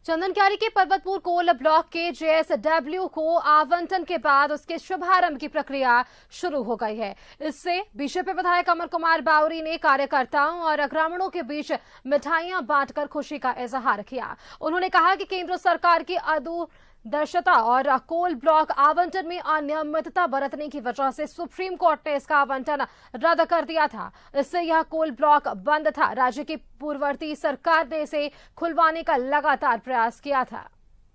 चंदनकारी के Parbatpur coal block के JSW को आवंटन के बाद उसके शुभारंभ की प्रक्रिया शुरू हो गई है। इससे बीजेपी विधायक अमर कुमार बावरी ने कार्यकर्ताओं और ग्रामीणों के बीच मिठाइयां बांटकर खुशी का इजहार किया। उन्होंने कहा कि केंद्र सरकार की दूरदर्शिता और कोल ब्लॉक आवंटन में अनियमितता बरतने की वजह से सुप्रीम कोर्ट ने इसका आवंटन रद्द कर दिया था। इससे यह कोल ब्लॉक बंद था। राज्य की पूर्ववर्ती सरकार ने इसे खुलवाने का लगातार प्रयास किया था।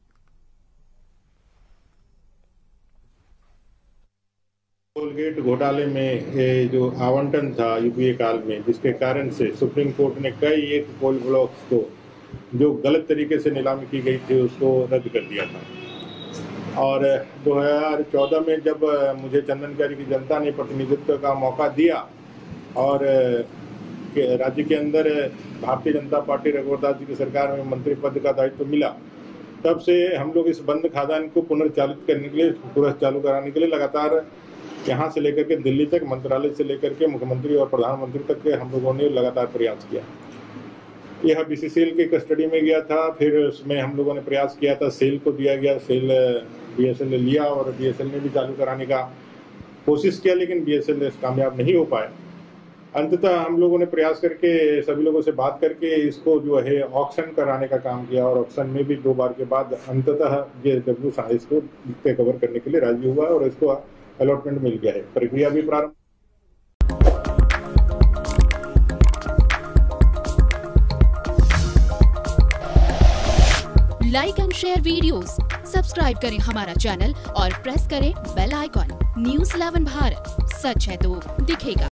कोलगेट घोटाले में ये जो आवंटन था यूपीए काल में, जिसके कारण से सुप्रीम कोर्ट ने कई एक कोल ब्लॉक्स को जो गलत तरीके से नीलामी की गई थी उसको रद्द कर दिया था। और 2014 में जब मुझे चंदनकारी की जनता ने प्रतिनिधित्व का मौका दिया और राज्य के अंदर भारतीय जनता पार्टी रघुवर दास जी की सरकार में मंत्री पद का दायित्व मिला, तब से हम लोग इस बंद खदान को पुनर्चालित करने के लिए, पूरा चालू कराने के लिए लगातार यहाँ से लेकर के दिल्ली तक, मंत्रालय से लेकर के मुख्यमंत्री और प्रधानमंत्री तक के हम लोगों ने लगातार प्रयास किया। यह बीसीसीएल के कस्टडी में गया था, फिर उसमें हम लोगों ने प्रयास किया था, सेल को दिया गया, सेल बीएसएल ने लिया और बीएसएल ने भी चालू कराने का कोशिश किया, लेकिन बीएसएल कामयाब नहीं हो पाया। अंततः हम लोगों ने प्रयास करके, सभी लोगों से बात करके इसको जो है ऑक्शन कराने का काम किया और ऑक्शन में भी 2 बार के बाद अंततः जेएसडब्ल्यू इसको टेक ओवर करने के लिए राजी हुआ और इसको अलॉटमेंट मिल गया है। प्रक्रिया भी प्रारंभ। Like and share videos, subscribe करें हमारा चैनल और प्रेस करें बेल आइकॉन। News 11 भारत, सच है तो दिखेगा।